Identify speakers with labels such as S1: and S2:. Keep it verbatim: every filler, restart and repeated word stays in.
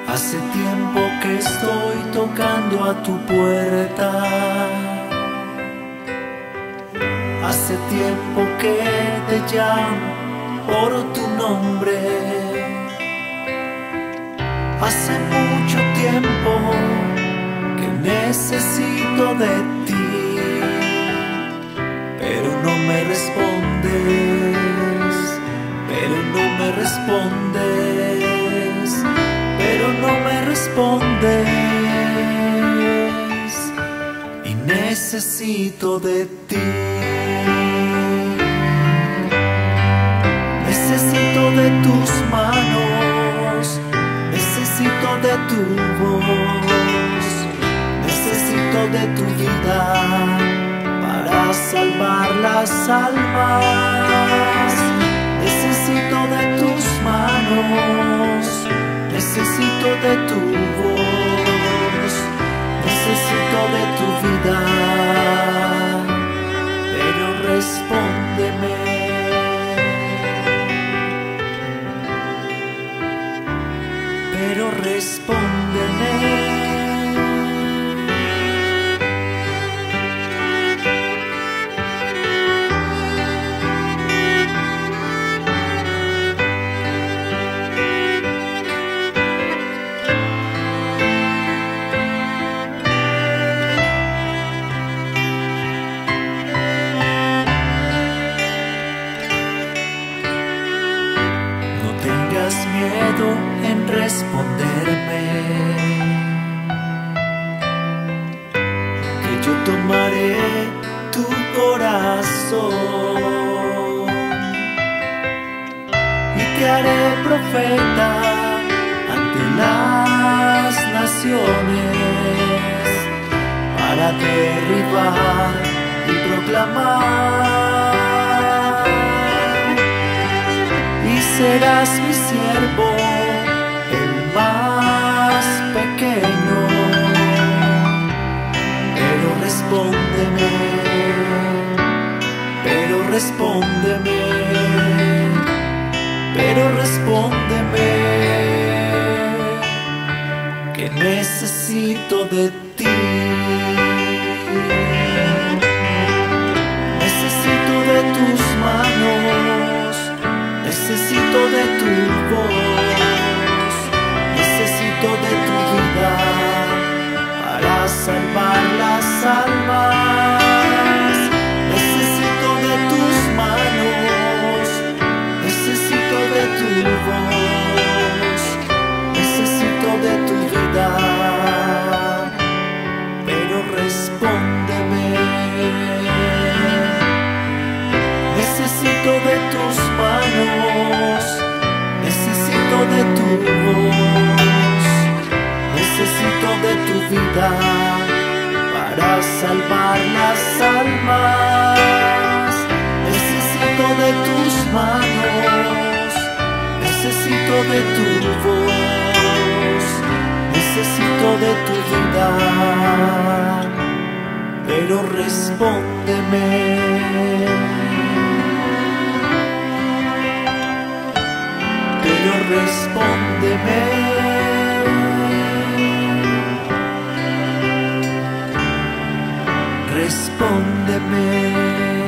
S1: Hace tiempo que estoy tocando a tu puerta. Hace tiempo que te llamo por tu nombre. Hace mucho tiempo que necesito de ti, pero no me respondes, pero no me respondes, pero no me respondes, y necesito de ti. Necesito de tus manos, necesito de tu voz, necesito de tu vida para salvar las almas. Necesito de tus manos, necesito de tu voz, necesito de tu vida, pero respóndeme. Pero respóndeme. No tengas miedo en responderme, que yo tomaré tu corazón y te haré profeta ante las naciones, para derribar y proclamar, y serás mi siervo, el más pequeño. Pero respóndeme, pero respóndeme, pero respóndeme, que necesito de ti. Necesito de tus manos, necesito de tu voz, necesito de tu vida para salvar las almas. Necesito de tus manos, necesito de tu voz, necesito de tu vida, pero respóndeme. Necesito de tus manos, necesito de tu voz, necesito de tu vida para salvar las almas. Necesito de tus manos, necesito de tu voz, necesito de tu vida, pero respóndeme. Pero respóndeme. Respóndeme.